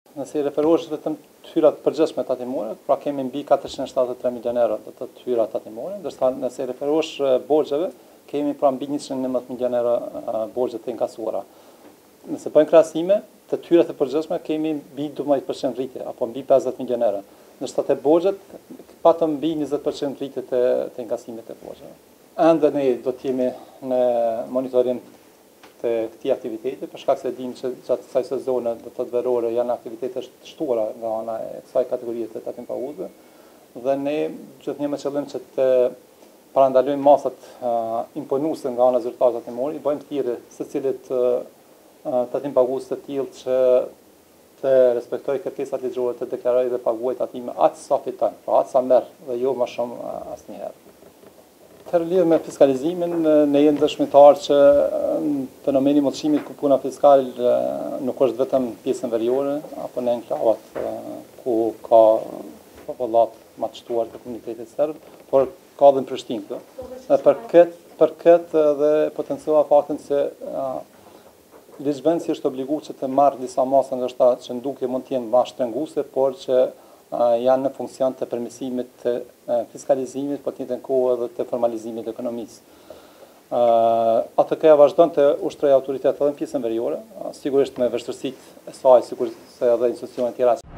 Nëse i referohesh vetëm tyrat përgjithshme tatimore, pra kemi mbi 473 milion euro të tyra tatimore, ndërsa nëse i referohesh borxheve, kemi pra mbi 111 milion euro borxhe të inkasuara. Nëse bëjmë krahasime, të tyrat e përgjithshme kemi mbi 12% rritje, apo mbi 50 milion euro. Ndërsa të borxhet patëm mbi 20% rritje të inkasimit të borxheve. Ende ne do të jemi në monitorim të këtij aktiviteti, për shkak se dim që gjatë kësaj sezone do të verore janë aktivitete të shtuara nga ana e kësaj kategorie të tatim paguesve, dhe ne do të jemi me qëllim që të parandalojmë masat imponuese nga ana zyrtare tatimore, i bëjmë thirrje secilit tatim pagues të tillë që të respektojë kërkesat ligjore, të deklarojë dhe paguajë tatime atë sa fiton, pra atë sa merr dhe jo më shumë asnjëherë. Për lidhje me fiskalizimin, ne jemi dëshmitar që fenomeni i mollësimit ku puna fiskale nuk është vetëm pjesën veriore apo në enklavat ku ka popullat më të shtuar të komunitetit serb, por ka edhe në Prishtinë këtu. Dhe për këtë dhe potenciova faktin se Liçvensi është obliguar që të marrë disa masa ndoshta që ndukje mund të jenë më shtrenguese, por që janë në funksion të përmirësimit të fiskalizimit, por të njëjtën kohë edhe të formalizimit të ekonomisë. ATK vazhdon të ushtrojë autoritet edhe në pjesën veriore, sigurisht me vështirësitë e saj, sikur se edhe institucionet tjera.